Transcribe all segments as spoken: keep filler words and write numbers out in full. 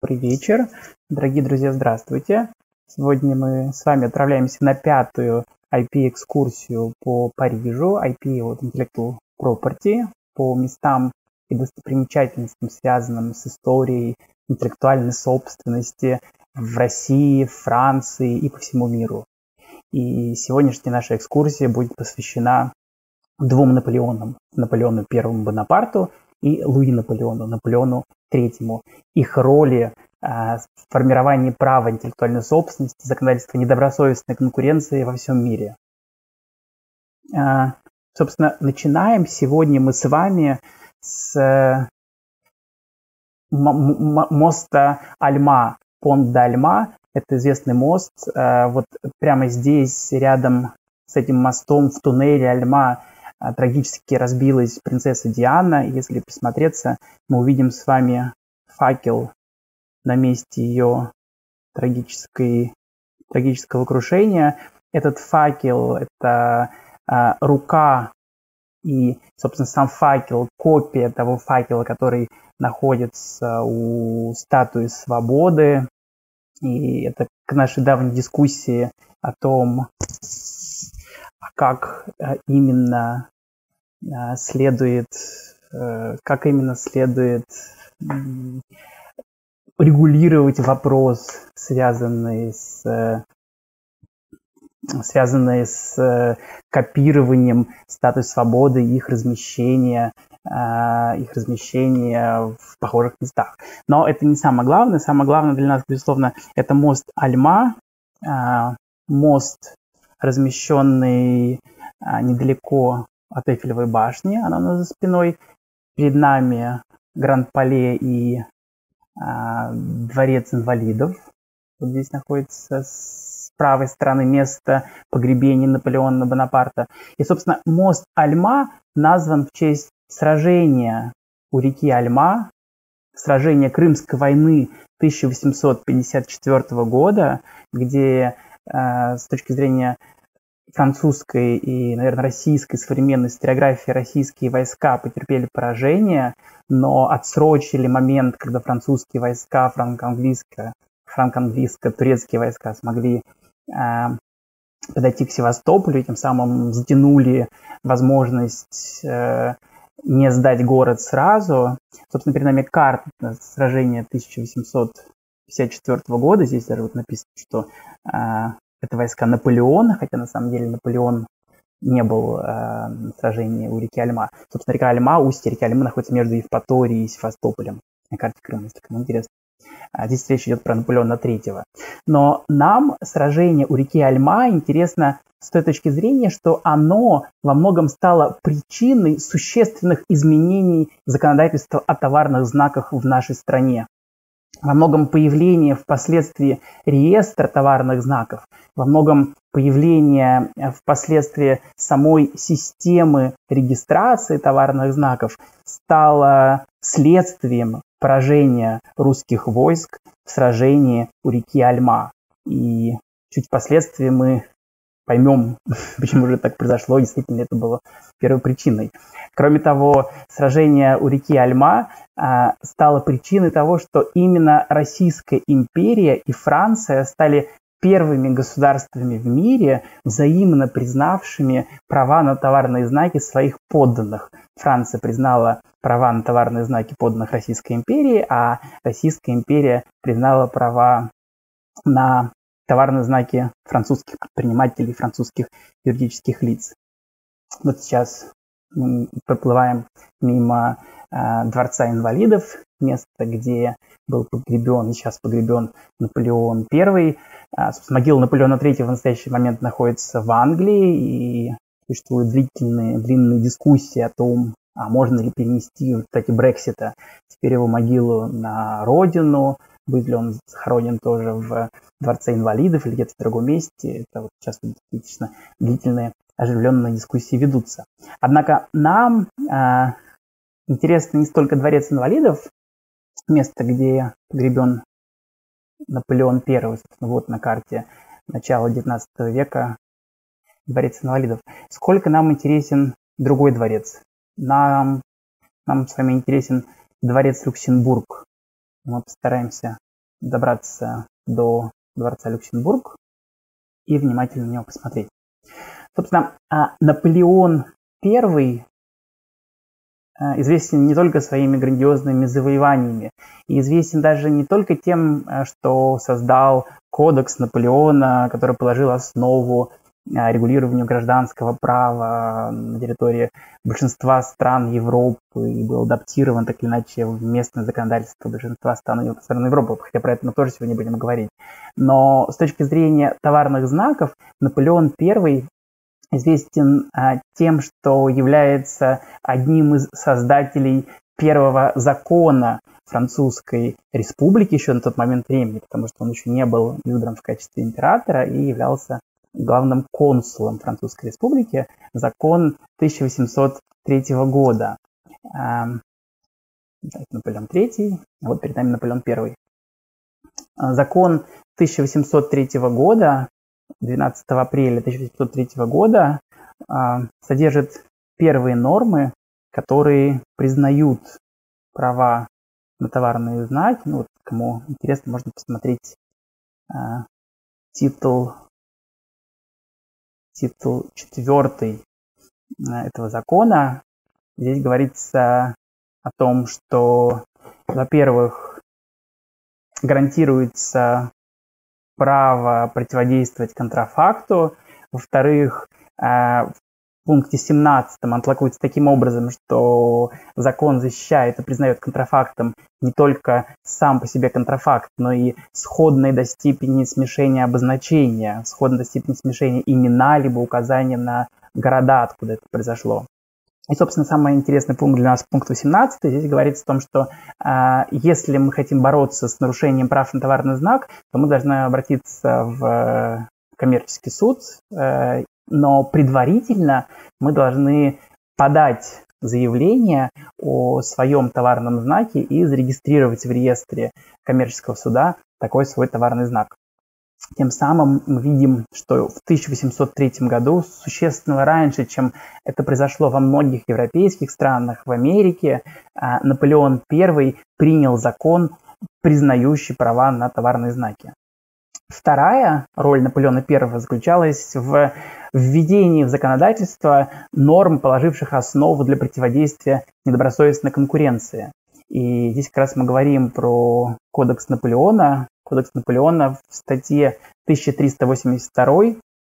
Добрый вечер, дорогие друзья, здравствуйте. Сегодня мы с вами отправляемся на пятую ай пи-экскурсию по Парижу, ай пи от Intellectual Property, по местам и достопримечательностям, связанным с историей интеллектуальной собственности в России, Франции и по всему миру. И сегодняшняя наша экскурсия будет посвящена двум Наполеонам, Наполеону Первому Бонапарту и Луи Наполеону, Наполеону Третьему, их роли э, в формировании права интеллектуальной собственности, законодательства недобросовестной конкуренции во всем мире. Э, собственно, начинаем сегодня мы с вами с э, моста Альма, Понт д'Альма. Это известный мост. Э, вот прямо здесь, рядом с этим мостом, в туннеле Альма, трагически разбилась принцесса Диана. Если присмотреться, мы увидим с вами факел на месте ее трагической, трагического крушения. Этот факел – это а, рука и, собственно, сам факел, копия того факела, который находится у статуи Свободы. И это к нашей давней дискуссии о том, как именно следует, как именно следует регулировать вопрос, связанный с, связанный с копированием статуи Свободы и их размещения, их размещения в похожих местах. Но это не самое главное. Самое главное для нас, безусловно, это мост Альма, мост, размещенный недалеко от Эйфелевой башни, она у нас за спиной. Перед нами Гранд-Пале и а, дворец инвалидов. Вот здесь находится с правой стороны место погребения Наполеона Бонапарта. И, собственно, мост Альма назван в честь сражения у реки Альма, сражения Крымской войны тысяча восемьсот пятьдесят четвёртого года, где а, с точки зрения французской и, наверное, российской современной историографии российские войска потерпели поражение, но отсрочили момент, когда французские войска, франко-английско, франко-английско-турецкие войска смогли э, подойти к Севастополю, и тем самым затянули возможность э, не сдать город сразу. Собственно, перед нами карта сражения тысяча восемьсот пятьдесят четвёртого года. Здесь даже вот написано, что э, это войска Наполеона, хотя на самом деле Наполеон не был э, на сражении у реки Альма. Собственно, река Альма, устье реки Альма находится между Евпаторией и Севастополем. На карте Крыма, если кому интересно. А здесь речь идет про Наполеона Третьего. Но нам сражение у реки Альма интересно с той точки зрения, что оно во многом стало причиной существенных изменений законодательства о товарных знаках в нашей стране. Во многом появление впоследствии реестра товарных знаков, во многом появление впоследствии самой системы регистрации товарных знаков стало следствием поражения русских войск в сражении у реки Альма. И чуть впоследствии мы поймем, почему же так произошло, действительно это было первопричиной. Кроме того, сражение у реки Альма а, стало причиной того, что именно Российская империя и Франция стали первыми государствами в мире, взаимно признавшими права на товарные знаки своих подданных. Франция признала права на товарные знаки подданных Российской империи, а Российская империя признала права на товарные знаки французских предпринимателей, французских юридических лиц. Вот сейчас мы проплываем мимо э, Дворца инвалидов, место, где был погребен, и сейчас погребен Наполеон Первый. Э, могила Наполеона Третьего в настоящий момент находится в Англии, и существуют длительные, длинные дискуссии о том, а можно ли перенести, кстати, Брексита, теперь его могилу на родину, будет ли он захоронен тоже в Дворце инвалидов или где-то в другом месте. Это вот сейчас достаточно длительные оживленные дискуссии ведутся. Однако нам э, интересно не столько Дворец инвалидов, место, где погребен Наполеон Первый, собственно, вот на карте начала девятнадцатого века, Дворец инвалидов, сколько нам интересен другой дворец. Нам, нам с вами интересен дворец Люксембург. Мы постараемся добраться до дворца Люксембург и внимательно на него посмотреть. Собственно, Наполеон Первый известен не только своими грандиозными завоеваниями, и известен даже не только тем, что создал кодекс Наполеона, который положил основу регулированию гражданского права на территории большинства стран Европы и был адаптирован так или иначе в местное законодательство большинства стран, стран Европы, хотя про это мы тоже сегодня будем говорить. Но с точки зрения товарных знаков Наполеон Первый известен а, тем, что является одним из создателей первого закона Французской Республики еще на тот момент времени, потому что он еще не был избран в качестве императора и являлся главным консулом Французской Республики, закон тысяча восемьсот третьего года. А, Наполеон Третий, вот перед нами Наполеон Первый. Закон тысяча восемьсот третьего года, двенадцатого апреля тысяча восемьсот третьего года, содержит первые нормы, которые признают права на товарные знаки. Ну, вот, кому интересно, можно посмотреть а, титул, титул четвертый а, этого закона. Здесь говорится о том, что, во-первых, гарантируется право противодействовать контрафакту. Во-вторых, в пункте семнадцатом он толкуется таким образом, что закон защищает и признает контрафактом не только сам по себе контрафакт, но и сходные до степени смешения обозначения, сходные до степени смешения имена, либо указания на города, откуда это произошло. И, собственно, самый интересный пункт для нас, пункт восемнадцатый, здесь говорится о том, что э, если мы хотим бороться с нарушением прав на товарный знак, то мы должны обратиться в коммерческий суд, э, но предварительно мы должны подать заявление о своем товарном знаке и зарегистрировать в реестре коммерческого суда такой свой товарный знак. Тем самым мы видим, что в тысяча восемьсот третьем году, существенно раньше, чем это произошло во многих европейских странах, в Америке, Наполеон Первый принял закон, признающий права на товарные знаки. Вторая роль Наполеона Первого заключалась в введении в законодательство норм, положивших основу для противодействия недобросовестной конкуренции. И здесь как раз мы говорим про кодекс Наполеона. Кодекс Наполеона в статье тысяча триста восемьдесят два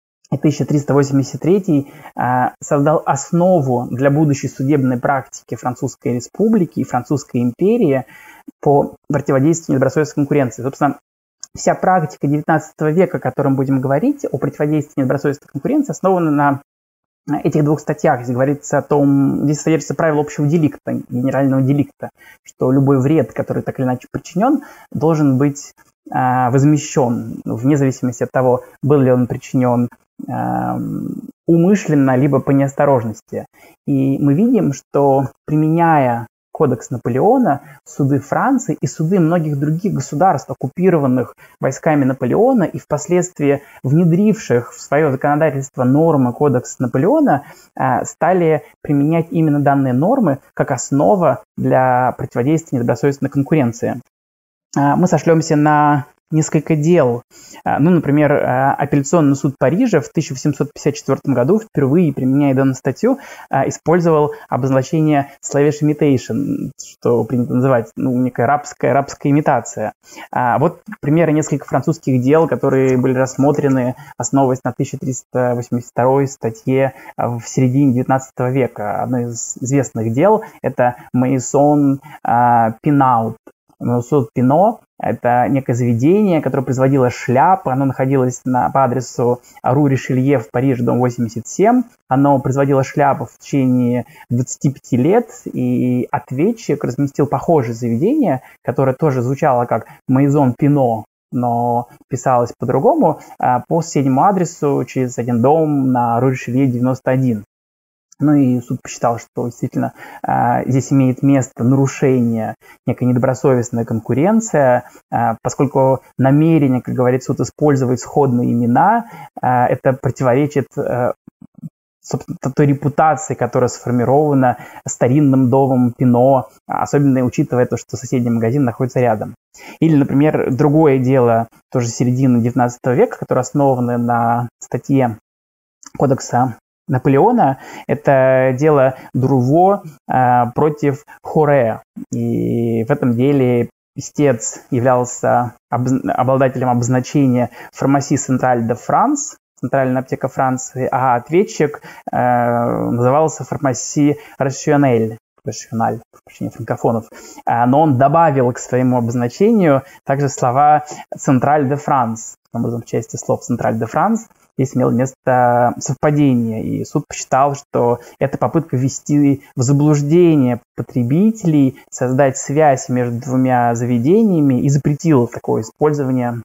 и тысяча триста восемьдесят три э, создал основу для будущей судебной практики Французской Республики и Французской империи по противодействию недобросовестной конкуренции. Собственно, вся практика девятнадцатого века, о котором будем говорить, о противодействии недобросовестной конкуренции, основана на этих двух статьях. Здесь говорится о том, здесь содержится правило общего деликта, генерального деликта, что любой вред, который так или иначе причинен, должен быть э, возмещен, вне зависимости от того, был ли он причинен э, умышленно, либо по неосторожности. И мы видим, что, применяя кодекс Наполеона, суды Франции и суды многих других государств, оккупированных войсками Наполеона и впоследствии внедривших в свое законодательство нормы кодекса Наполеона, стали применять именно данные нормы как основа для противодействия недобросовестной конкуренции. Мы сошлемся на несколько дел. Ну, например, апелляционный суд Парижа в тысяча восемьсот пятьдесят четвёртом году, впервые применяя данную статью, использовал обозначение slavish imitation, что принято называть, ну, некая рабская, рабская имитация. Вот примеры нескольких французских дел, которые были рассмотрены, основываясь на тысяча триста восемьдесят второй статье в середине девятнадцатого века. Одно из известных дел – это Maison Pinault. Суд Пино – это некое заведение, которое производило шляпы. Оно находилось на, по адресу Ру Ришелье в Париже, дом восемьдесят семь. Оно производило шляпы в течение двадцати пяти лет, и ответчик разместил похожее заведение, которое тоже звучало как Maison Pinault, но писалось по-другому, по соседнему адресу через один дом на Ру Ришелье девяносто один. Ну и суд посчитал, что действительно э, здесь имеет место нарушение, некая недобросовестная конкуренция, э, поскольку намерение, как говорит суд, использовать сходные имена, э, это противоречит э, собственно, той репутации, которая сформирована старинным домом Пино, особенно учитывая то, что соседний магазин находится рядом. Или, например, другое дело, тоже середины девятнадцатого века, которое основано на статье Кодекса Наполеона, это дело Друво э, против Хоре. И в этом деле истец являлся обз- обладателем обозначения «Фармасии Централь де Франс», Центральная аптека Франции, а ответчик э, назывался «Фармасии Рашионель», Рашиональ, прощения франкофонов. Э, но он добавил к своему обозначению также слова «Централь де Франс». Таким образом, в части слов «Централь де Франс» здесь имело место совпадение, и суд посчитал, что это попытка ввести в заблуждение потребителей, создать связь между двумя заведениями и запретил такое использование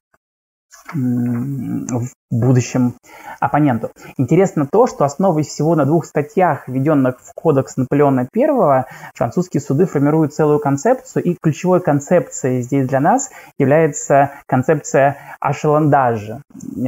в будущем оппоненту. Интересно то, что основываясь всего на двух статьях, введенных в Кодекс Наполеона I, французские суды формируют целую концепцию, и ключевой концепцией здесь для нас является концепция ашеландажа.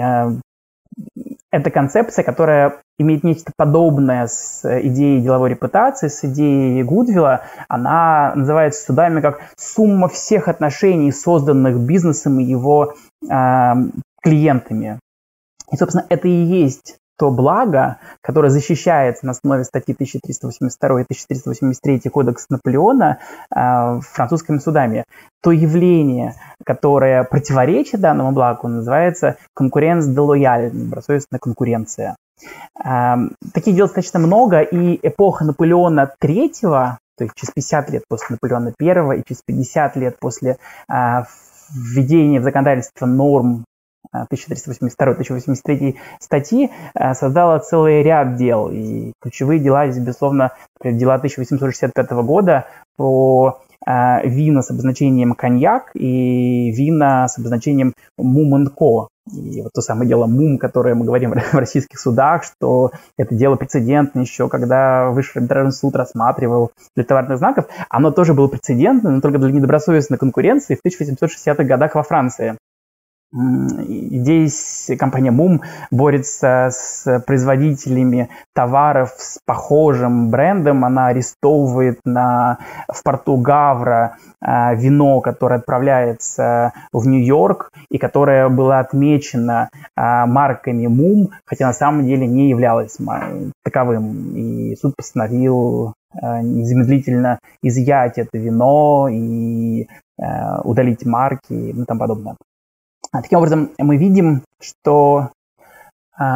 Это концепция, которая имеет нечто подобное с идеей деловой репутации, с идеей Гудвилла. Она называется судами как сумма всех отношений, созданных бизнесом и его э, клиентами. И, собственно, это и есть то благо, которое защищается на основе статьи тысяча триста восемьдесят два и тысяча триста восемьдесят три Кодекса Наполеона э, французскими судами. То явление, которое противоречит данному благу, называется конкуренция делояль, добросовестная конкуренция. Э, таких дел достаточно много, и эпоха Наполеона третьего, то есть через пятьдесят лет после Наполеона первого и через пятьдесят лет после э, введения в законодательство норм тысяча триста восемьдесят два - тысяча восемьдесят три статьи создала целый ряд дел. И ключевые дела здесь, безусловно, дела тысяча восемьсот шестьдесят пятого года про э, вина с обозначением коньяк и вина с обозначением мум энд ко. И вот то самое дело мум, которое мы говорим в российских судах, что это дело прецедентное еще, когда Высший арбитражный суд рассматривал для товарных знаков, оно тоже было прецедентным, но только для недобросовестной конкуренции в тысяча восемьсот шестидесятых годах во Франции. Здесь компания мум борется с производителями товаров с похожим брендом. Она арестовывает на, в порту Гавра э, вино, которое отправляется в Нью-Йорк и которое было отмечено э, марками мум, хотя на самом деле не являлось таковым. И суд постановил э, незамедлительно изъять это вино и э, удалить марки и ну, тому подобное. Таким образом, мы видим, что э,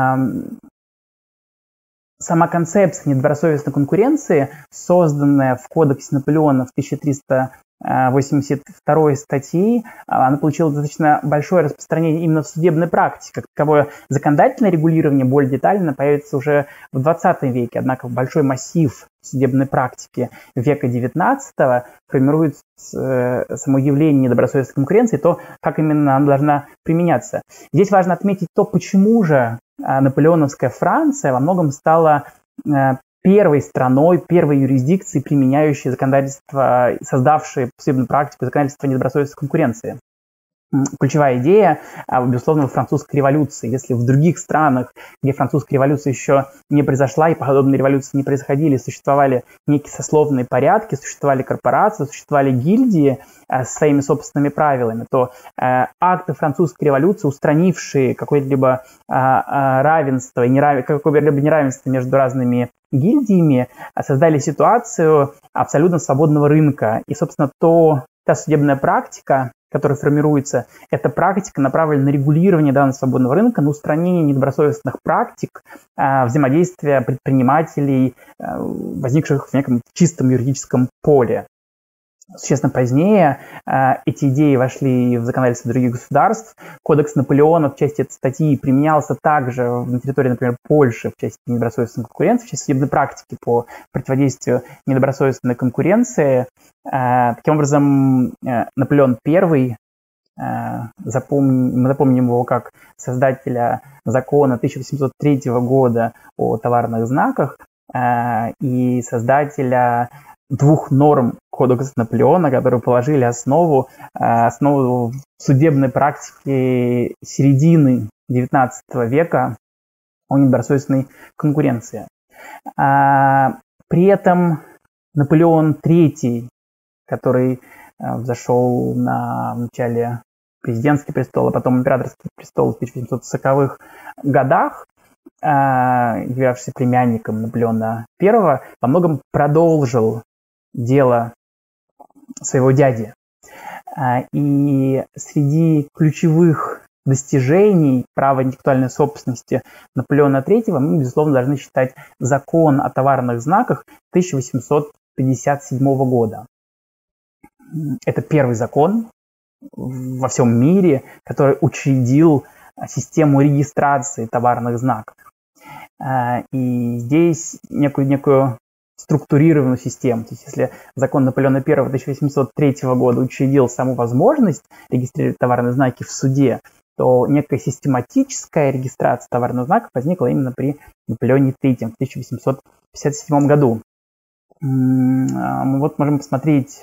сама концепция недобросовестной конкуренции, созданная в Кодексе Наполеона в тысяча триста восемьдесят второй статьи, она получила достаточно большое распространение именно в судебной практике. Как таковое законодательное регулирование более детально появится уже в двадцатом веке, однако большой массив судебной практики века девятнадцатого формирует э, само явление недобросовестной конкуренции, то, как именно она должна применяться. Здесь важно отметить то, почему же э, наполеоновская Франция во многом стала э, первой страной, первой юрисдикцией, применяющей законодательство, создавшей судебную практику законодательства недобросовестной конкуренции. Ключевая идея, безусловно, во французской революции. Если в других странах, где французская революция еще не произошла и подобные революции не происходили, существовали некие сословные порядки, существовали корпорации, существовали гильдии э, с своими собственными правилами, то э, акты французской революции, устранившие какое-либо э, э, равенство, и нерав... какое-либо неравенство между разными гильдиями, создали ситуацию абсолютно свободного рынка. И, собственно, то, та судебная практика, которая формируется, эта практика направлена на регулирование данного свободного рынка, на устранение недобросовестных практик, э, взаимодействия предпринимателей, э, возникших в неком чистом юридическом поле. Существенно позднее э, эти идеи вошли в законодательство других государств. Кодекс Наполеона в части этой статьи применялся также на территории, например, Польши в части недобросовестной конкуренции, в части судебной практики по противодействию недобросовестной конкуренции. Э, таким образом, э, Наполеон I, э, запомни, мы запомним его как создателя закона тысяча восемьсот третьего года о товарных знаках э, и создателя двух норм Кодекса Наполеона, которые положили основу, основу судебной практики середины девятнадцатого века о недобросовестной конкуренции. При этом Наполеон третий, который взошел на начале президентский престол, а потом императорский престол в тысяча восемьсот сороковых годах, являвшийся племянником Наполеона Первого, во многом продолжил дело своего дяди. И среди ключевых достижений права интеллектуальной собственности Наполеона Третьего мы, безусловно, должны считать закон о товарных знаках тысяча восемьсот пятьдесят седьмого года. Это первый закон во всем мире, который учредил систему регистрации товарных знаков. И здесь некую, некую структурированную систему. То есть, если закон Наполеона Первого тысяча восемьсот третьего года учредил саму возможность регистрировать товарные знаки в суде, то некая систематическая регистрация товарных знаков возникла именно при Наполеоне Третьем в тысяча восемьсот пятьдесят седьмом году. Мы вот можем посмотреть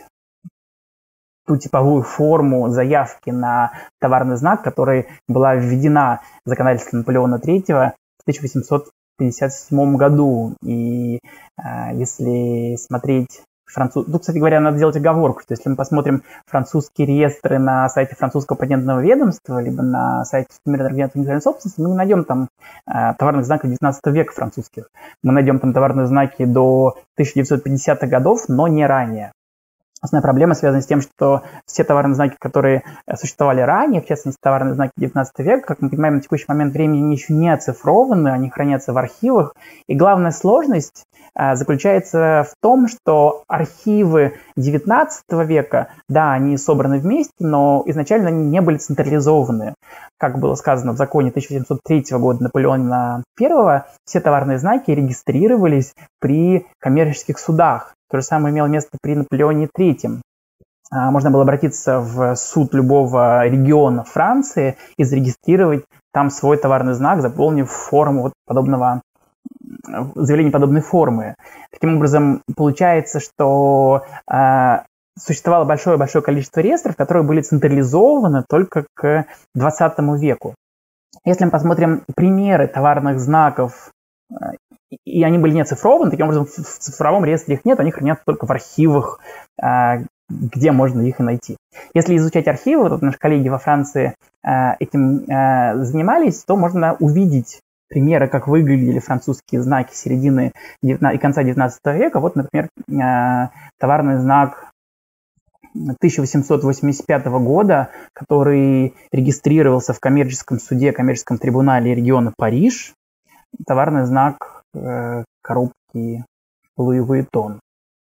ту типовую форму заявки на товарный знак, которая была введена законодательством Наполеона Третьего в тысяча восемьсот пятьдесят седьмом году. И э, если смотреть француз... Ну, кстати говоря, надо сделать оговорку, что если мы посмотрим французские реестры на сайте французского патентного ведомства, либо на сайте Всемирного организации интеллектуальной собственности, мы не найдем там э, товарных знаков девятнадцатого века французских. Мы найдем там товарные знаки до тысяча девятьсот пятидесятых годов, но не ранее. Основная проблема связана с тем, что все товарные знаки, которые существовали ранее, в частности, товарные знаки девятнадцатого века, как мы понимаем, на текущий момент времени они еще не оцифрованы, они хранятся в архивах. И главная сложность а, заключается в том, что архивы девятнадцатого века, да, они собраны вместе, но изначально они не были централизованы. Как было сказано в законе тысяча восемьсот третьего года Наполеона Первого, все товарные знаки регистрировались при коммерческих судах. То же самое имело место при Наполеоне Третьем. Можно было обратиться в суд любого региона Франции и зарегистрировать там свой товарный знак, заполнив форму вот подобного, заявление подобной формы. Таким образом, получается, что э, существовало большое-большое количество реестров, которые были централизованы только к двадцатому веку. Если мы посмотрим примеры товарных знаков, и они были не оцифрованы, таким образом в цифровом реестре их нет, они хранятся только в архивах, где можно их и найти. Если изучать архивы, вот наши коллеги во Франции этим занимались, то можно увидеть примеры, как выглядели французские знаки середины и конца девятнадцатого века. Вот, например, товарный знак тысяча восемьсот восемьдесят пятого года, который регистрировался в коммерческом суде, коммерческом трибунале региона Париж. Товарный знак э, коробки Луи Вуиттон.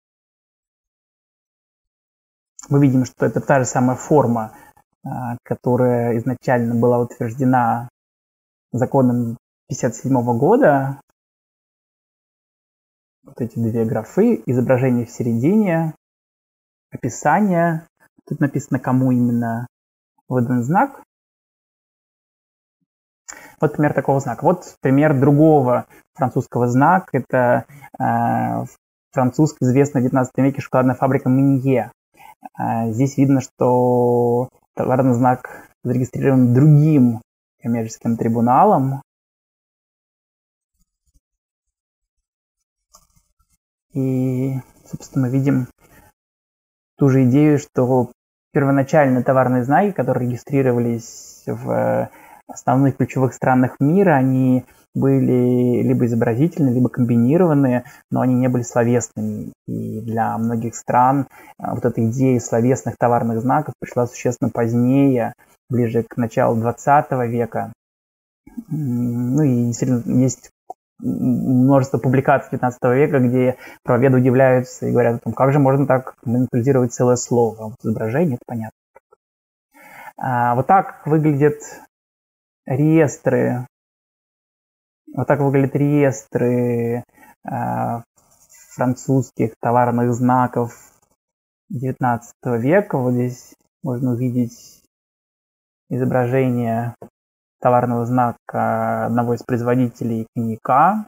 Мы видим, что это та же самая форма, э, которая изначально была утверждена законом пятьдесят седьмого года. Вот эти две графы, изображение в середине, описание. Тут написано, кому именно выдан знак. Вот пример такого знака. Вот пример другого французского знака. Это э, французская, известная в девятнадцатом веке шоколадная фабрика Менье. Э, здесь видно, что товарный знак зарегистрирован другим коммерческим трибуналом. И, собственно, мы видим ту же идею, что первоначальные товарные знаки, которые регистрировались в основных ключевых странах мира, они были либо изобразительные, либо комбинированные, но они не были словесными. И для многих стран вот эта идея словесных товарных знаков пришла существенно позднее, ближе к началу двадцатого века. Ну и действительно есть множество публикаций девятнадцатого века, где правоведы удивляются и говорят о том, как же можно так манипулировать целое слово. А вот изображение, это понятно. А вот так выглядят реестры, вот так выглядят реестры э, французских товарных знаков девятнадцатого века. Вот здесь можно увидеть изображение товарного знака одного из производителей коньяка.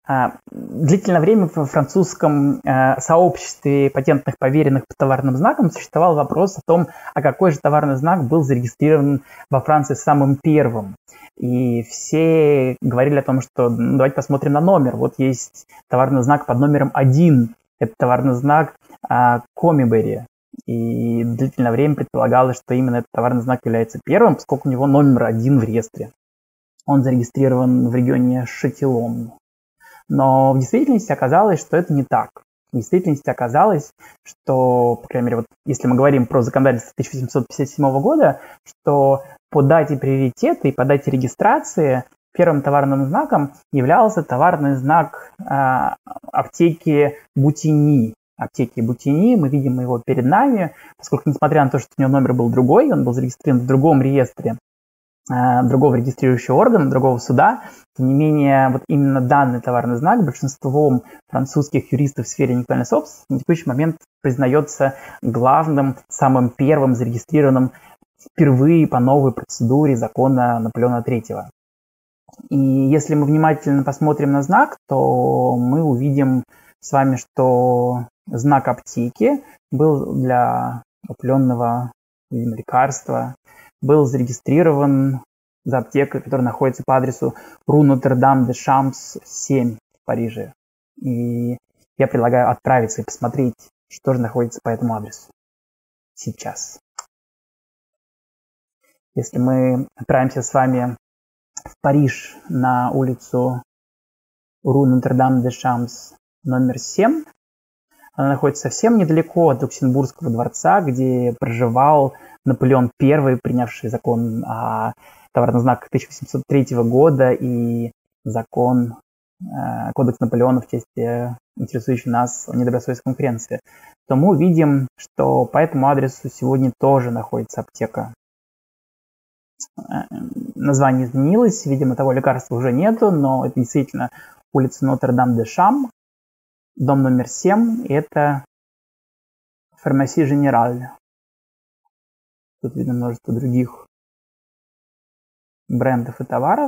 Длительное время в французском сообществе патентных поверенных по товарным знакам существовал вопрос о том, а какой же товарный знак был зарегистрирован во Франции самым первым. И все говорили о том, что ну, давайте посмотрим на номер. Вот есть товарный знак под номером один. Это товарный знак Комибери. И длительное время предполагалось, что именно этот товарный знак является первым, поскольку у него номер один в реестре. Он зарегистрирован в регионе Шатилон. Но в действительности оказалось, что это не так. В действительности оказалось, что, по крайней мере, вот если мы говорим про законодательство тысяча восемьсот пятьдесят седьмого года, что по дате приоритета и по дате регистрации первым товарным знаком являлся товарный знак э, аптеки Бутини. Аптеки Бутини, мы видим его перед нами, поскольку, несмотря на то, что у него номер был другой, он был зарегистрирован в другом реестре, другого регистрирующего органа, другого суда. Тем не менее, вот именно данный товарный знак большинством французских юристов в сфере интеллектуальной собственности на текущий момент признается главным, самым первым зарегистрированным впервые по новой процедуре закона Наполеона третьего. И если мы внимательно посмотрим на знак, то мы увидим с вами, что знак аптеки был для определенного, видимо, лекарства, был зарегистрирован за аптекой, которая находится по адресу Ру Нотр-Дам-де-Шамс, семь в Париже. И я предлагаю отправиться и посмотреть, что же находится по этому адресу сейчас. Если мы отправимся с вами в Париж на улицу Ру Нотр-Дам-де-Шамс номер семь, она находится совсем недалеко от Люксембургского дворца, где проживал Наполеон I, принявший закон о товарных знаках тысяча восемьсот третьего года и закон, э, кодекс Наполеона в части интересующий нас о недобросовестной конкуренции, то мы увидим, что по этому адресу сегодня тоже находится аптека. Название изменилось, видимо, того лекарства уже нету, но это действительно улица Нотр-Дам-де-Шам, дом номер семь, и это Фармасия Женераль. Тут видно множество других брендов и товаров.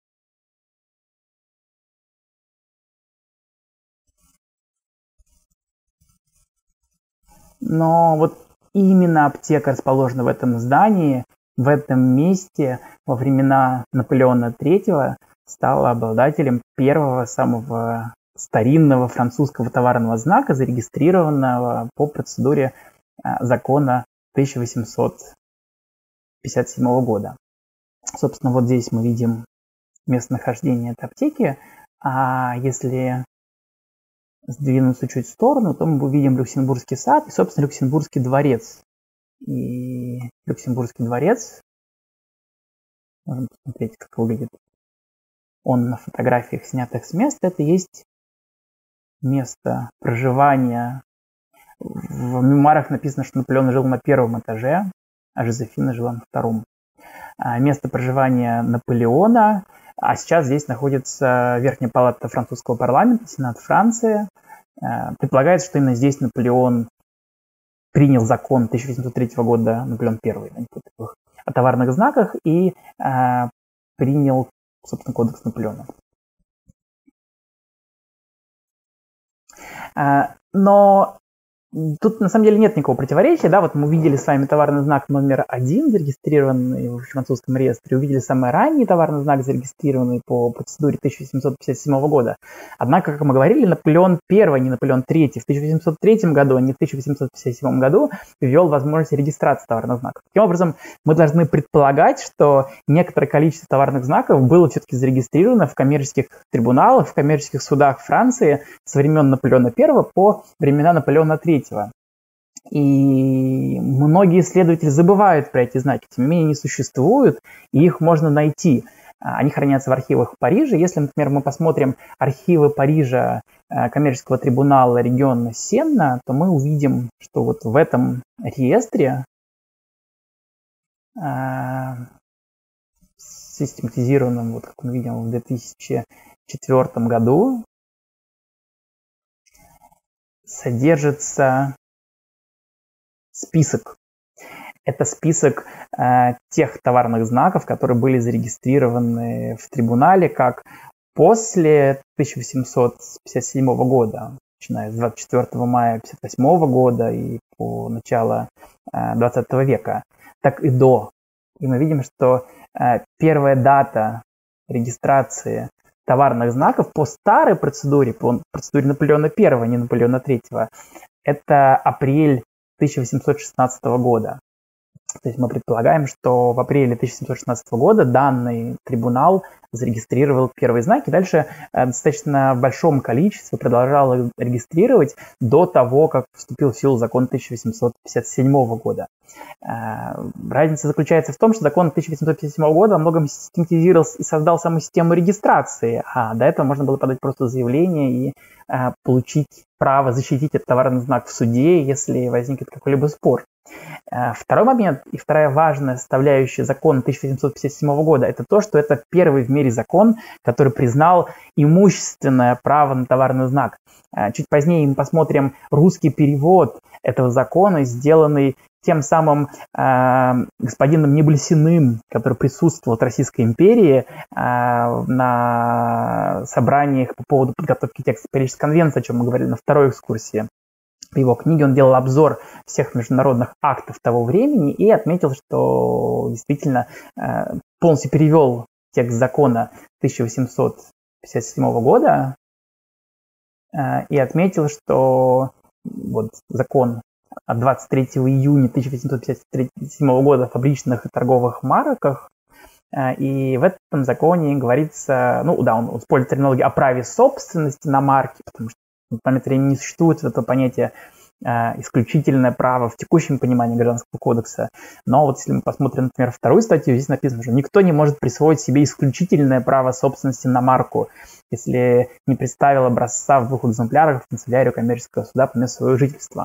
Но вот именно аптека расположена в этом здании, в этом месте во времена Наполеона третьего стала обладателем первого, самого старинного французского товарного знака, зарегистрированного по процедуре закона тысяча восемьсот пятьдесят седьмого года. Собственно, вот здесь мы видим местонахождение этой аптеки, а если сдвинуться чуть в сторону, то мы увидим Люксембургский сад и, собственно, Люксембургский дворец. И Люксембургский дворец, можно посмотреть, как выглядит он на фотографиях, снятых с места, это есть место проживания. В мемуарах написано, что Наполеон жил на первом этаже, а Жозефина жила на втором. Место проживания Наполеона, а сейчас здесь находится Верхняя палата французского парламента, Сенат Франции. Предполагается, что именно здесь Наполеон принял закон тысяча восемьсот третьего года, Наполеон I, о товарных знаках и принял, собственно, кодекс Наполеона. Но тут на самом деле нет никакого противоречия, да, вот мы увидели с вами товарный знак номер один, зарегистрированный в французском реестре, увидели самый ранний товарный знак, зарегистрированный по процедуре тысяча восемьсот пятьдесят седьмого года. Однако, как мы говорили, Наполеон I, не Наполеон третий, в тысяча восемьсот третьем году, а не в тысяча восемьсот пятьдесят седьмом году ввел возможность регистрации товарных знаков. Таким образом, мы должны предполагать, что некоторое количество товарных знаков было все-таки зарегистрировано в коммерческих трибуналах, в коммерческих судах Франции со времен Наполеона I по времена Наполеона третьего. И многие исследователи забывают про эти знаки, тем не менее они существуют, и их можно найти. Они хранятся в архивах Парижа. Если, например, мы посмотрим архивы Парижа, коммерческого трибунала региона Сенна, то мы увидим, что вот в этом реестре, систематизированном, вот как мы видим, в две тысячи четвёртом году, содержится список. Это список э, тех товарных знаков, которые были зарегистрированы в трибунале как после тысяча восемьсот пятьдесят седьмого года, начиная с двадцать четвёртого мая тысяча девятьсот пятьдесят восьмого года и по начало двадцатого века, так и до. И мы видим, что первая дата регистрации товарных знаков по старой процедуре, по процедуре Наполеона Первого, не Наполеона Третьего, это апрель тысяча восемьсот шестнадцатого года. То есть мы предполагаем, что в апреле тысяча семьсот шестнадцатого года данный трибунал зарегистрировал первые знаки. Дальше э, достаточно в большом количестве продолжал их регистрировать до того, как вступил в силу закон тысяча восемьсот пятьдесят седьмого года. Э, разница заключается в том, что закон тысяча восемьсот пятьдесят седьмого года во многом систематизировал и создал саму систему регистрации, а до этого можно было подать просто заявление и э, получить право защитить этот товарный знак в суде, если возникнет какой-либо спор. Второй момент и вторая важная составляющая закона тысяча восемьсот пятьдесят седьмого года – это то, что это первый в мире закон, который признал имущественное право на товарный знак. Чуть позднее мы посмотрим русский перевод этого закона, сделанный тем самым э, господином Небольсиным, который присутствовал от Российской империи э, на собраниях по поводу подготовки текста Парижской конвенции, о чем мы говорили на второй экскурсии. В его книге он делал обзор всех международных актов того времени и отметил, что действительно э, полностью перевел текст закона тысяча восемьсот пятьдесят седьмого года э, и отметил, что вот закон от двадцать третьего июня тысяча восемьсот пятьдесят седьмого года о фабричных и торговых марках, э, и в этом законе говорится, ну да, он использует терминологию о праве собственности на марки, потому что в момент времени не существует это понятие э, исключительное право в текущем понимании Гражданского кодекса. Но вот если мы посмотрим, например, вторую статью, здесь написано, что никто не может присвоить себе исключительное право собственности на марку, если не представил образца в двух экземплярах в канцелярию коммерческого суда по месту своего жительства.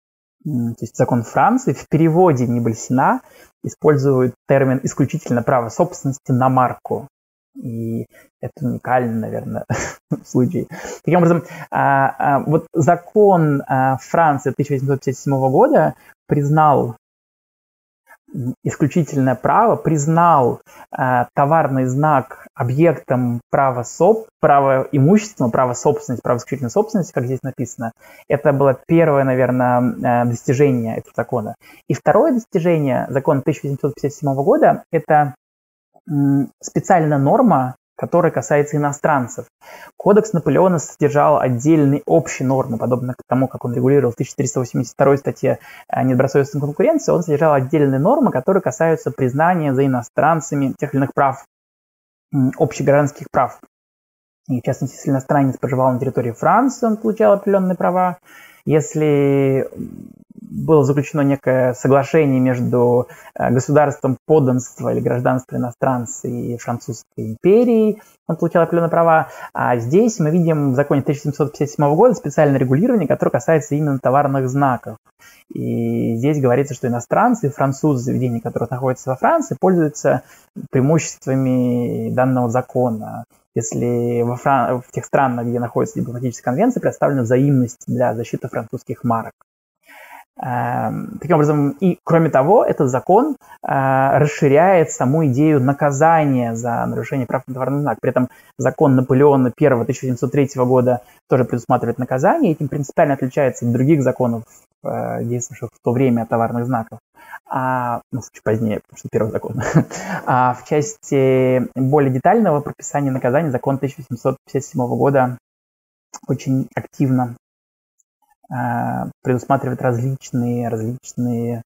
То есть закон Франции в переводе Небольсина использует термин «исключительное право собственности на марку». И это уникальный, наверное, случай. Таким образом, вот закон Франции тысяча восемьсот пятьдесят седьмого года признал исключительное право, признал товарный знак объектом права, соп, права имущества, права собственности, права исключительной собственности, как здесь написано. Это было первое, наверное, достижение этого закона. И второе достижение закона тысяча восемьсот пятьдесят седьмого года – это специальная норма, которая касается иностранцев. Кодекс Наполеона содержал отдельные общие нормы, подобно тому, как он регулировал в тысяча триста восемьдесят второй статье недобросовестной конкуренции, он содержал отдельные нормы, которые касаются признания за иностранцами тех или иных прав, общегражданских прав. И, в частности, если иностранец проживал на территории Франции, он получал определенные права. Если было заключено некое соглашение между государством подданства или гражданства иностранца и Французской империей, он получал определенные права. А здесь мы видим в законе тысяча семьсот пятьдесят седьмого года специальное регулирование, которое касается именно товарных знаков. И здесь говорится, что иностранцы и французы, заведения, которые находятся во Франции, пользуются преимуществами данного закона. Если во Фран... в тех странах, где находится дипломатическая конвенция, представлена взаимность для защиты французских марок. Таким образом, и кроме того, этот закон расширяет саму идею наказания за нарушение прав на товарный знак. При этом закон Наполеона Первого тысяча семьсот третьего года тоже предусматривает наказание, и этим принципиально отличается от других законов, действовавших в то время о товарных знаках. А, ну, чуть позднее, потому что первый закон. А в части более детального прописания наказания закон тысяча восемьсот пятьдесят седьмого года очень активно предусматривает различные, различные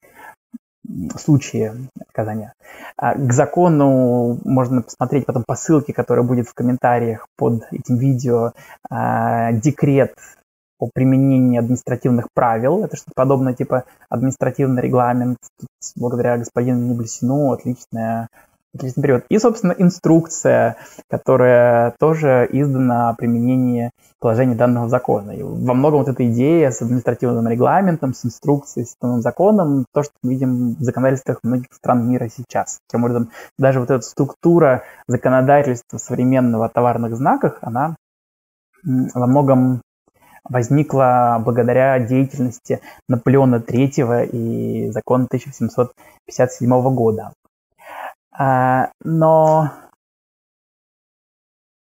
случаи наказания. К закону можно посмотреть потом по ссылке, которая будет в комментариях под этим видео, декрет о применении административных правил. Это что-то подобное, типа административный регламент. Тут, благодаря господину Небольсину отличная Отличный период. И, собственно, инструкция, которая тоже издана о применении положений данного закона. И во многом вот эта идея с административным регламентом, с инструкцией, с данным законом, то, что мы видим в законодательствах многих стран мира сейчас. Таким образом, даже вот эта структура законодательства современного о товарных знаках, она во многом возникла благодаря деятельности Наполеона Третьего и закона тысяча восемьсот пятьдесят седьмого года. Но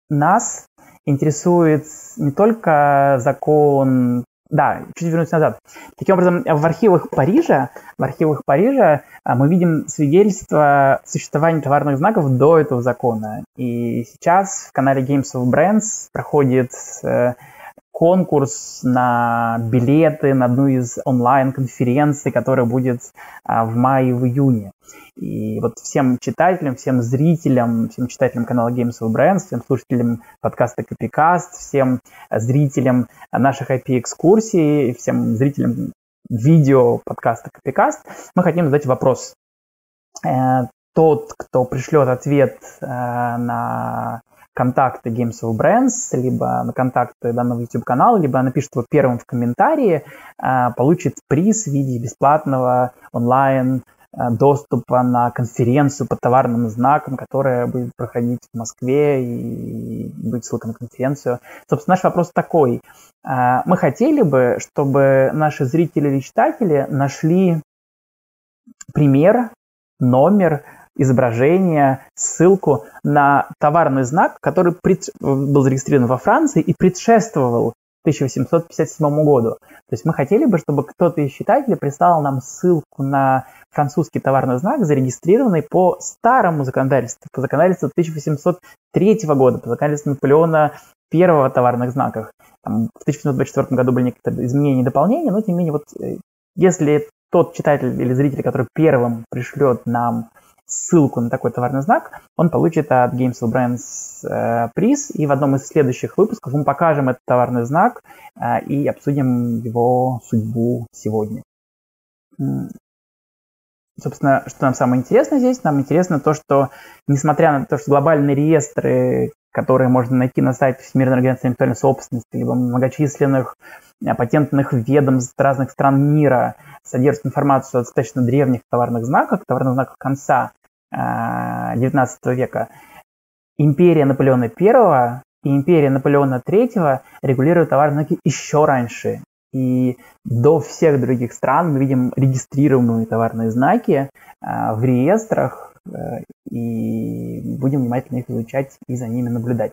нас интересует не только закон... Да, чуть вернусь назад. Таким образом, в архивах Парижа, в архивах Парижа мы видим свидетельство существования товарных знаков до этого закона. И сейчас в канале Games of Brands проходит конкурс на билеты на одну из онлайн-конференций, которая будет в мае и в июне. И вот всем читателям, всем зрителям, всем читателям канала Games of Brands, всем слушателям подкаста Copycast, всем зрителям наших ай пи-экскурсий, всем зрителям видео подкаста Copycast мы хотим задать вопрос. Тот, кто пришлет ответ на контакты Games of Brands, либо на контакты данного YouTube-канала, либо напишет его первым в комментарии, получит приз в виде бесплатного онлайн доступа на конференцию по товарным знакам, которая будет проходить в Москве, и будет ссылка на конференцию. Собственно, наш вопрос такой. Мы хотели бы, чтобы наши зрители или читатели нашли пример, номер, изображение, ссылку на товарный знак, который пред... был зарегистрирован во Франции и предшествовал тысяча восемьсот пятьдесят седьмому году. То есть мы хотели бы, чтобы кто-то из читателей прислал нам ссылку на французский товарный знак, зарегистрированный по старому законодательству, по законодательству тысяча восемьсот третьего года, по законодательству Наполеона первого о товарных знаках. Там в тысяча восемьсот двадцать четвёртом году были некоторые изменения и дополнения, но тем не менее, вот если тот читатель или зритель, который первым пришлет нам ссылку на такой товарный знак, он получит от Games of Brands э, приз, и в одном из следующих выпусков мы покажем этот товарный знак э, и обсудим его судьбу сегодня. Собственно, что нам самое интересное здесь? Нам интересно то, что, несмотря на то, что глобальные реестры, которые можно найти на сайте Всемирной организации интеллектуальной собственности, либо многочисленных патентных ведомств разных стран мира, содержит информацию о достаточно древних товарных знаках, товарных знаках конца девятнадцатого века. Империя Наполеона Первого и империя Наполеона Третьего регулируют товарные знаки еще раньше. И до всех других стран мы видим регистрируемые товарные знаки в реестрах, и будем внимательно их изучать и за ними наблюдать.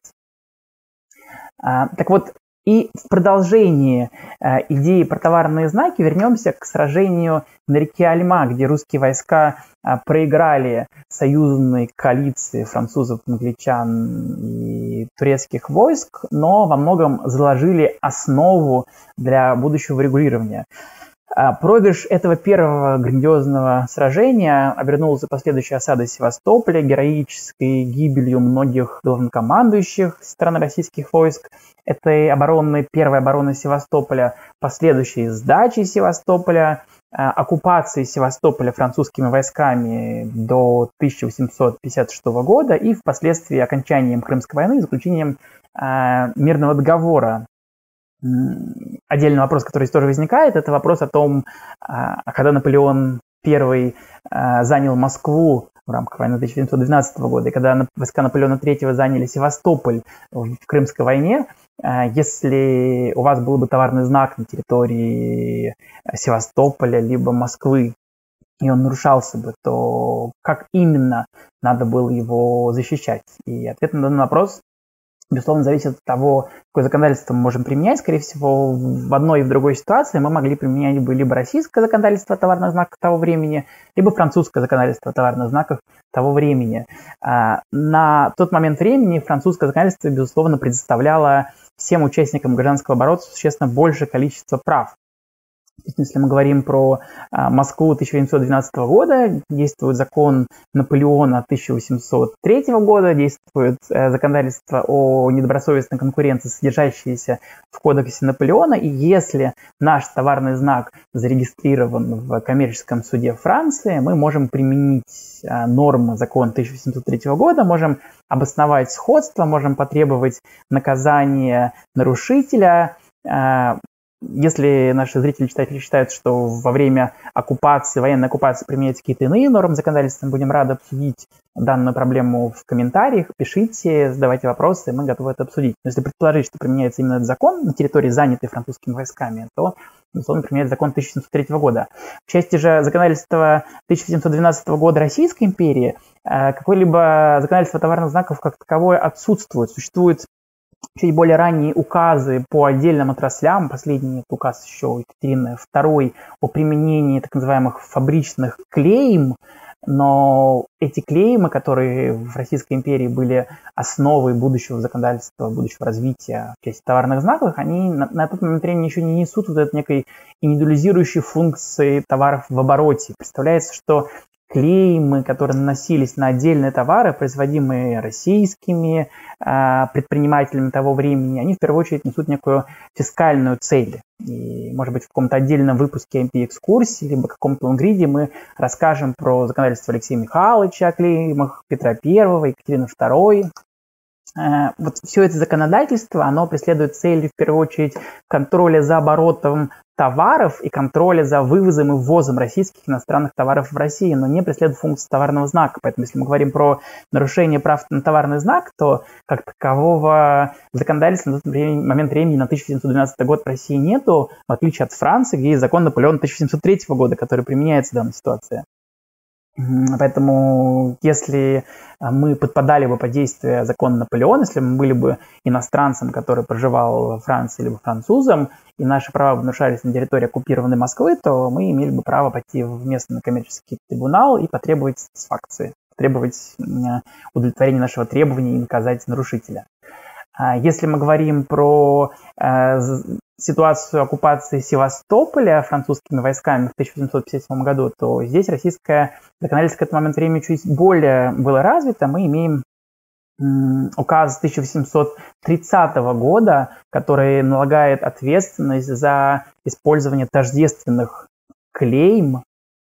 Так вот, и в продолжении э, идеи про товарные знаки вернемся к сражению на реке Альма, где русские войска э, проиграли союзной коалиции французов, англичан и турецких войск, но во многом заложили основу для будущего регулирования. Проигрыш этого первого грандиозного сражения обернулся последующей осадой Севастополя, героической гибелью многих главнокомандующих стран российских войск этой обороны, первой обороны Севастополя, последующей сдачи Севастополя, оккупации Севастополя французскими войсками до тысяча восемьсот пятьдесят шестого года и впоследствии окончанием Крымской войны и заключением мирного договора. Отдельный вопрос, который здесь тоже возникает, это вопрос о том, когда Наполеон Первый занял Москву в рамках войны тысяча восемьсот двенадцатого года, и когда войска Наполеона Третьего заняли Севастополь в Крымской войне, если у вас был бы товарный знак на территории Севастополя либо Москвы, и он нарушался бы, то как именно надо было его защищать? И ответ на данный вопрос, безусловно, зависит от того, какое законодательство мы можем применять. Скорее всего, в одной и в другой ситуации мы могли применять бы либо российское законодательство о товарных знаках того времени, либо французское законодательство о товарных знаках того времени. На тот момент времени французское законодательство, безусловно, предоставляло всем участникам гражданского оборота существенно большее количество прав. Если мы говорим про а, Москву тысяча восемьсот двенадцатого года, действует закон Наполеона тысяча восемьсот третьего года, действует э, законодательство о недобросовестной конкуренции, содержащееся в кодексе Наполеона, и если наш товарный знак зарегистрирован в коммерческом суде Франции, мы можем применить э, нормы закона тысяча восемьсот третьего года, можем обосновать сходство, можем потребовать наказания нарушителя, э, если наши зрители, читатели считают, что во время оккупации, военной оккупации применяются какие-то иные нормы законодательства, мы будем рады обсудить данную проблему в комментариях. Пишите, задавайте вопросы, мы готовы это обсудить. Но если предположить, что применяется именно этот закон на территории, занятой французскими войсками, то, безусловно, применяется закон тысяча семьсот третьего года. В части же законодательства тысяча семьсот двенадцатого года Российской империи какое-либо законодательство товарных знаков как таковое отсутствует. Существует чуть более ранние указы по отдельным отраслям, последний указ еще Екатерины второй о применении так называемых фабричных клейм, но эти клеймы, которые в Российской империи были основой будущего законодательства, будущего развития в части товарных знаков, они на, на тот момент времени еще не несут вот этой некой индивидуализирующей функции товаров в обороте. Представляется, что клеймы, которые наносились на отдельные товары, производимые российскими э, предпринимателями того времени, они в первую очередь несут некую фискальную цель. И, может быть, в каком-то отдельном выпуске эм пи-экскурсии, либо каком-то лонгриде мы расскажем про законодательство Алексея Михайловича о клеймах, Петра Первого, Екатерины Второй. Э, вот все это законодательство, оно преследует цель, в первую очередь, контроля за оборотом товаров и контроля за вывозом и ввозом российских иностранных товаров в Россию, но не преследует функцию товарного знака. Поэтому, если мы говорим про нарушение прав на товарный знак, то как такового законодательства на тот момент времени, на тысяча семьсот двенадцатый год в России нету, в отличие от Франции, где есть закон Наполеона тысяча семьсот третьего года, который применяется в данной ситуации. Поэтому, если мы подпадали бы под действие закона Наполеона, если мы были бы иностранцем, который проживал во Франции, либо французом, и наши права нарушались на территории оккупированной Москвы, то мы имели бы право пойти в местный коммерческий трибунал и потребовать сатисфакции, потребовать удовлетворения нашего требования и наказать нарушителя. Если мы говорим про э, ситуацию оккупации Севастополя французскими войсками в тысяча восемьсот пятьдесят седьмом году, то здесь российское законодательство к этому моменту времени чуть более было развито. Мы имеем м, указ тысяча восемьсот тридцатого года, который налагает ответственность за использование тождественных клейм.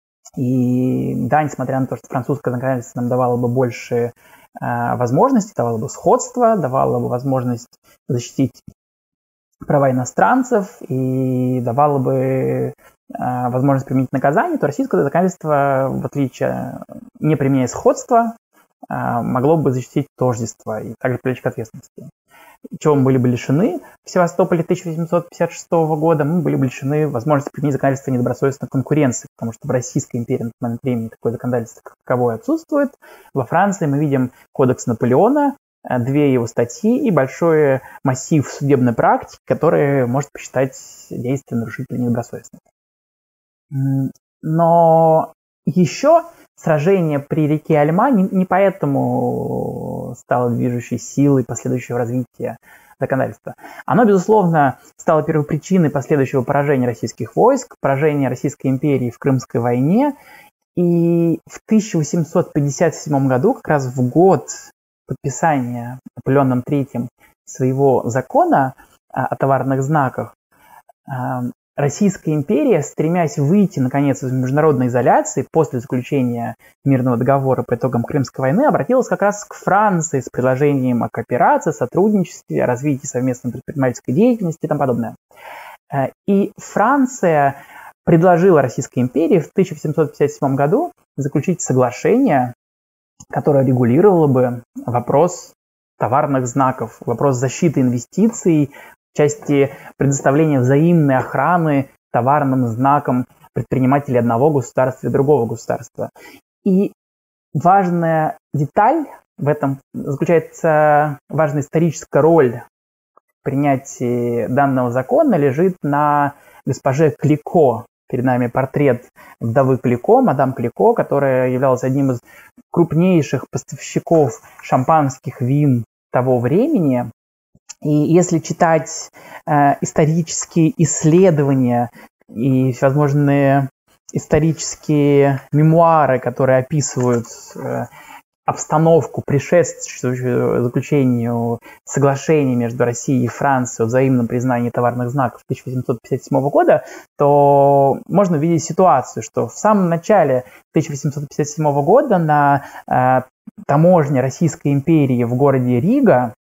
И да, несмотря на то, что французское законодательство нам давало бы больше возможности, давало бы сходство, давало бы возможность защитить права иностранцев и давало бы возможность применить наказание, то российское законодательство, в отличие, не применяя сходства, могло бы защитить тождество и также привлечь к ответственности. Чего мы были бы лишены в Севастополе тысяча восемьсот пятьдесят шестого года, мы были бы лишены возможности применить законодательство недобросовестной конкуренции, потому что в Российской империи на тот момент времени такое законодательство как таковое отсутствует. Во Франции мы видим кодекс Наполеона, две его статьи и большой массив судебной практики, который может посчитать действия нарушителя недобросовестными. Но еще сражение при реке Альма не, не поэтому стало движущей силой последующего развития законодательства. Оно, безусловно, стало первопричиной последующего поражения российских войск, поражения Российской империи в Крымской войне. И в тысяча восемьсот пятьдесят седьмом году, как раз в год подписания Наполеоном третьим своего закона о товарных знаках, Российская империя, стремясь выйти, наконец, из международной изоляции после заключения мирного договора по итогам Крымской войны, обратилась как раз к Франции с предложением о кооперации, сотрудничестве, о развитии совместной предпринимательской деятельности и тому подобное. И Франция предложила Российской империи в тысяча восемьсот пятьдесят седьмом году заключить соглашение, которое регулировало бы вопрос товарных знаков, вопрос защиты инвестиций, в части предоставления взаимной охраны товарным знаком предпринимателей одного государства и другого государства. И важная деталь в этом заключается, важная историческая роль в принятии данного закона лежит на госпоже Клико. Перед нами портрет вдовы Клико, мадам Клико, которая являлась одним из крупнейших поставщиков шампанских вин того времени. И если читать э, исторические исследования и всевозможные исторические мемуары, которые описывают э, обстановку, предшествующую заключению соглашения между Россией и Францией о взаимном признании товарных знаков тысяча восемьсот пятьдесят седьмого года, то можно увидеть ситуацию, что в самом начале тысяча восемьсот пятьдесят седьмого года на э, таможне Российской империи в городе Рига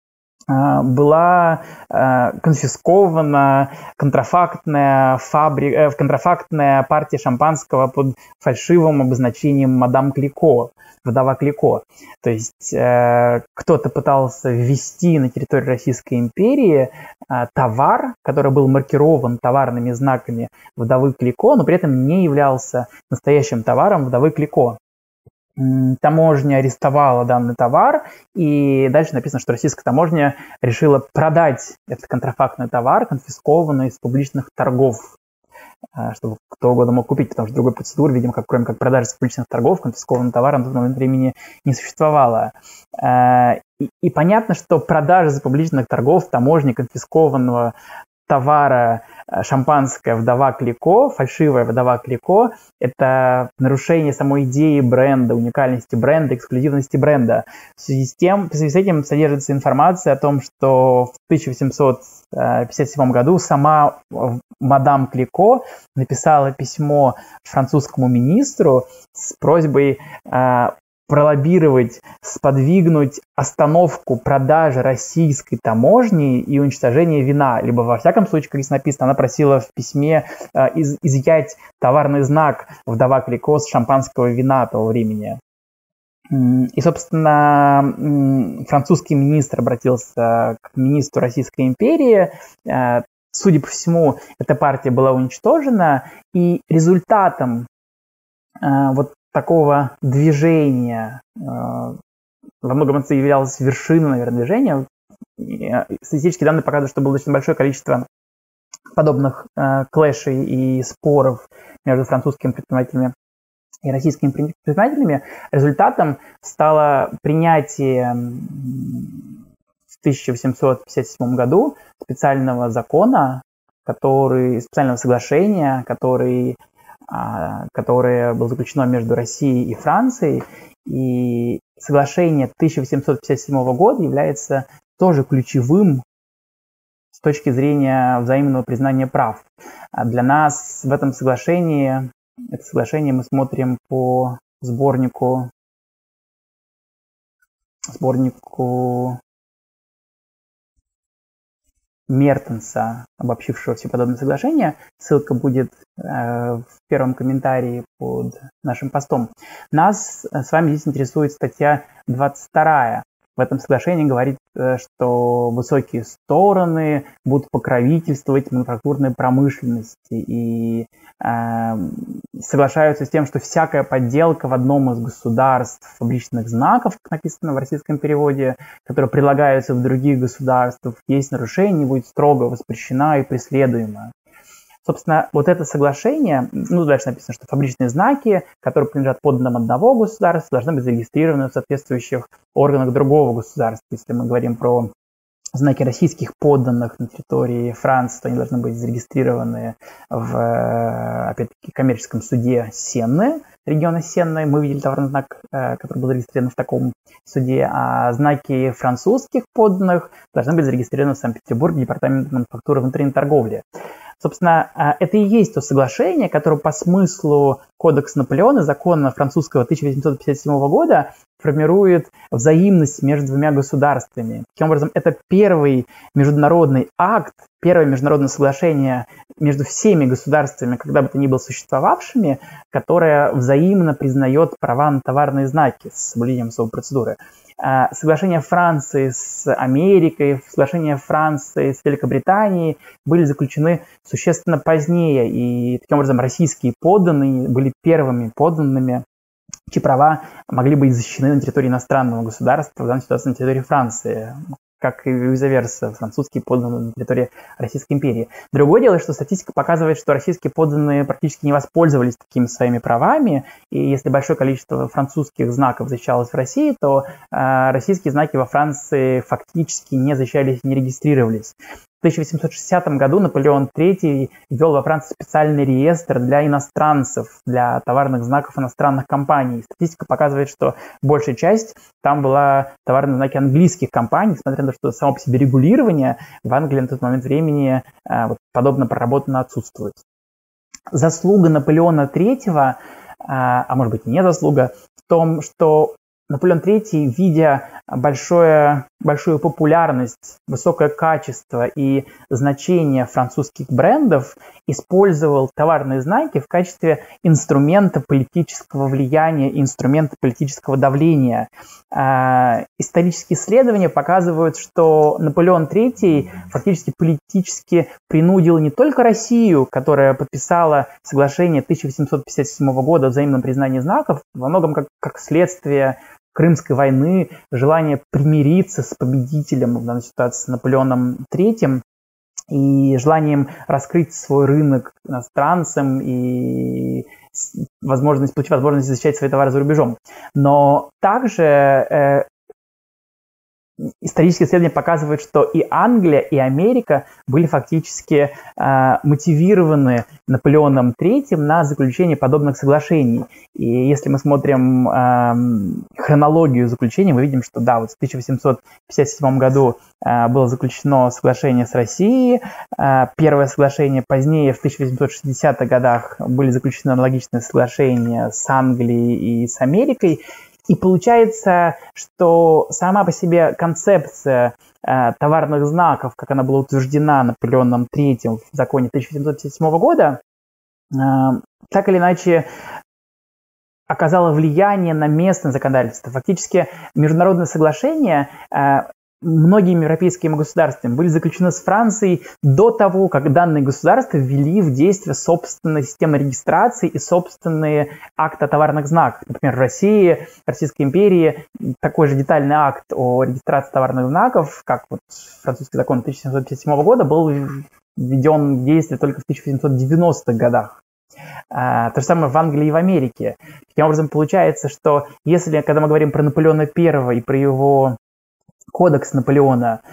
была конфискована контрафактная, фабрика, контрафактная партия шампанского под фальшивым обозначением «Мадам Клико», вдова Клико. То есть кто-то пытался ввести на территорию Российской империи товар, который был маркирован товарными знаками вдовы Клико, но при этом не являлся настоящим товаром вдовы Клико. Таможня арестовала данный товар, и дальше написано, что российская таможня решила продать этот контрафактный товар, конфискованный из публичных торгов, чтобы кто угодно мог купить, потому что другой процедуры, видимо, как, кроме как продажи с публичных торгов, конфискованного товара на тот момент времени не существовало. И, и понятно, что продажа за публичных торгов таможни конфискованного товара шампанское вдова Клико, фальшивая вдова Клико, это нарушение самой идеи бренда, уникальности бренда, эксклюзивности бренда. В связи с тем, в связи с этим содержится информация о том, что в тысяча восемьсот пятьдесят седьмом году сама мадам Клико написала письмо французскому министру с просьбой пролоббировать, сподвигнуть остановку продажи российской таможни и уничтожения вина. Либо, во всяком случае, как здесь написано, она просила в письме э, из, изъять товарный знак вдова Клико с шампанского вина того времени. И, собственно, французский министр обратился к министру Российской империи. Э, судя по всему, эта партия была уничтожена, и результатом э, вот такого движения, во многом это являлось вершиной, наверное, движения. Статистические данные показывают, что было достаточно большое количество подобных клэшей и споров между французскими предпринимателями и российскими предпринимателями. Результатом стало принятие в тысяча восемьсот пятьдесят седьмом году специального закона, который, специального соглашения, который которое было заключено между Россией и Францией. И соглашение тысяча восемьсот пятьдесят седьмого года является тоже ключевым с точки зрения взаимного признания прав. Для нас в этом соглашении, это соглашение мы смотрим по сборнику, сборнику Мертенса, обобщившего все подобные соглашения. Ссылка будет э, в первом комментарии под нашим постом. Нас с вами здесь интересует статья двадцать вторая. В этом соглашении говорит, что высокие стороны будут покровительствовать мануфактурной промышленности и э, соглашаются с тем, что всякая подделка в одном из государств фабричных знаков, как написано в российском переводе, которые прилагаются в других государствах, есть нарушение, будет строго воспрещена и преследуема. Собственно, вот это соглашение, ну, дальше написано, что фабричные знаки, которые принадлежат подданным одного государства, должны быть зарегистрированы в соответствующих органах другого государства. Если мы говорим про знаки российских подданных на территории Франции, то они должны быть зарегистрированы в, опять-таки, коммерческом суде Сенны, региона Сенны. Мы видели товарный знак, который был зарегистрирован в таком суде, а знаки французских подданных должны быть зарегистрированы в Санкт-Петербурге, департамент мануфактуры и внутренней торговли. Собственно, это и есть то соглашение, которое по смыслу Кодекса Наполеона, закона французского тысяча восемьсот пятьдесят седьмого года, формирует взаимность между двумя государствами. Таким образом, это первый международный акт, первое международное соглашение между всеми государствами, когда бы то ни было существовавшими, которое взаимно признает права на товарные знаки с соблюдением особой процедуры. Соглашения Франции с Америкой, соглашения Франции с Великобританией были заключены существенно позднее, и таким образом российские подданные были первыми подданными, чьи права могли быть защищены на территории иностранного государства, в данной ситуации на территории Франции, как и виза-верса, французские подданные на территории Российской империи. Другое дело, что статистика показывает, что российские подданные практически не воспользовались такими своими правами, и если большое количество французских знаков защищалось в России, то э, российские знаки во Франции фактически не защищались, не регистрировались. В тысяча восемьсот шестидесятом году Наполеон третий ввел во Франции специальный реестр для иностранцев, для товарных знаков иностранных компаний. Статистика показывает, что большая часть там была товарные знаки английских компаний, несмотря на то, что само по себе регулирование в Англии на тот момент времени э, вот, подобно проработано отсутствует. Заслуга Наполеона третьего, э, а может быть не заслуга, в том, что Наполеон третий, видя большое, большую популярность, высокое качество и значение французских брендов, использовал товарные знаки в качестве инструмента политического влияния, инструмента политического давления. Э, исторические исследования показывают, что Наполеон третий фактически политически принудил не только Россию, которая подписала соглашение тысяча восемьсот пятьдесят седьмого года о взаимном признании знаков, во многом как, как следствие Крымской войны, желание примириться с победителем, в данной ситуации с Наполеоном третьим, и желанием раскрыть свой рынок иностранцам и возможность, получить возможность защищать свои товары за рубежом. Но также э, исторические исследования показывают, что и Англия, и Америка были фактически э, мотивированы Наполеоном третьим на заключение подобных соглашений. И если мы смотрим э, хронологию заключения, мы видим, что да, вот в тысяча восемьсот пятьдесят седьмом году э, было заключено соглашение с Россией. Э, первое соглашение позднее, в тысяча восемьсот шестидесятых годах, были заключены аналогичные соглашения с Англией и с Америкой. И получается, что сама по себе концепция э, товарных знаков, как она была утверждена Наполеоном третьим в законе тысяча восемьсот пятьдесят седьмого года, э, так или иначе оказала влияние на местное законодательство. Фактически международные соглашения э, многими европейскими государствами были заключены с Францией до того, как данные государства ввели в действие собственные системы регистрации и собственные акты о товарных знаках. Например, в России, в Российской империи такой же детальный акт о регистрации товарных знаков, как вот французский закон тысяча семьсот пятьдесят седьмого года, был введен в действие только в тысяча восемьсот девяностых годах. То же самое в Англии и в Америке. Таким образом, получается, что если, когда мы говорим про Наполеона первого и про его кодекс Наполеона,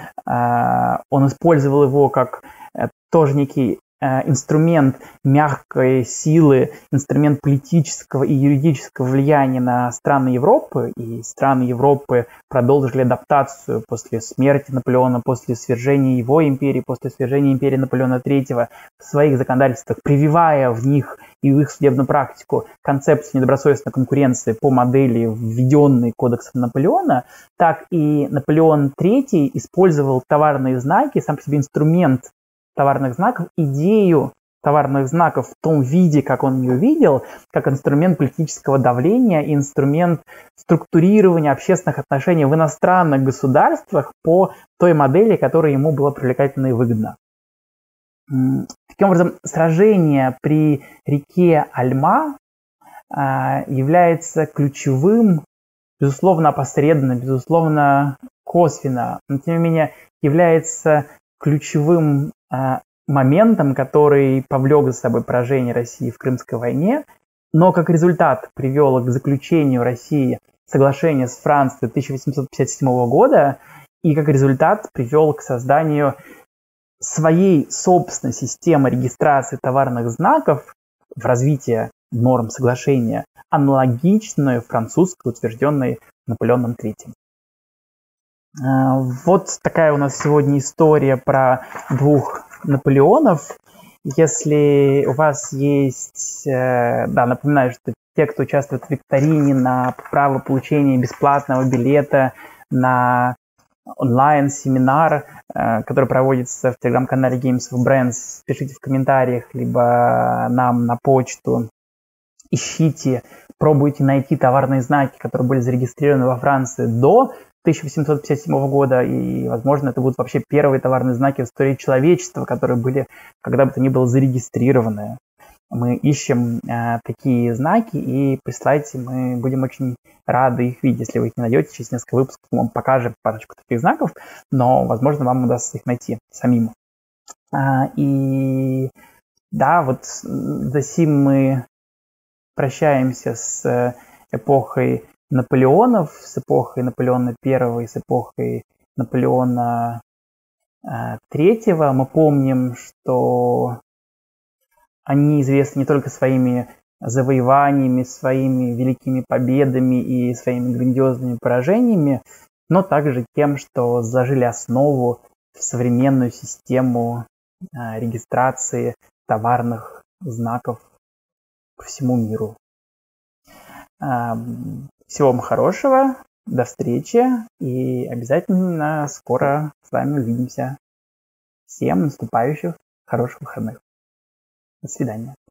он использовал его как тоже некий инструмент мягкой силы, инструмент политического и юридического влияния на страны Европы, и страны Европы продолжили адаптацию после смерти Наполеона, после свержения его империи, после свержения империи Наполеона третьего в своих законодательствах, прививая в них и в их судебную практику концепцию недобросовестной конкуренции по модели, введенной кодексом Наполеона, так и Наполеон третий использовал товарные знаки, сам по себе инструмент товарных знаков, идею товарных знаков в том виде, как он ее видел, как инструмент политического давления, инструмент структурирования общественных отношений в иностранных государствах по той модели, которая ему была привлекательна и выгодна. Таким образом, сражение при реке Альма является ключевым, безусловно, опосредованно, безусловно, косвенно, но тем не менее является ключевым э, моментом, который повлек за собой поражение России в Крымской войне, но как результат привел к заключению России соглашения с Францией тысяча восемьсот пятьдесят седьмого года и как результат привел к созданию своей собственной системы регистрации товарных знаков в развитии норм соглашения, аналогичную французской, утвержденной Наполеоном третьим. Вот такая у нас сегодня история про двух Наполеонов. Если у вас есть... Да, напоминаю, что те, кто участвует в викторине на право получения бесплатного билета на онлайн-семинар, который проводится в телеграм-канале Games of Brands, пишите в комментариях, либо нам на почту. Ищите, пробуйте найти товарные знаки, которые были зарегистрированы во Франции до тысяча восемьсот пятьдесят седьмого года, и, возможно, это будут вообще первые товарные знаки в истории человечества, которые были когда бы то ни было зарегистрированы. Мы ищем э, такие знаки и присылайте, мы будем очень рады их видеть. Если вы их не найдете, через несколько выпусков мы вам покажем парочку таких знаков, но, возможно, вам удастся их найти самим. А, и да, вот за сим мы прощаемся с эпохой Наполеонов, с эпохой Наполеона первого и с эпохой Наполеона третьего. Мы помним, что они известны не только своими завоеваниями, своими великими победами и своими грандиозными поражениями, но также тем, что заложили основу в современную систему регистрации товарных знаков по всему миру. Всего вам хорошего. До встречи и обязательно скоро с вами увидимся. Всем наступающих хороших выходных. До свидания.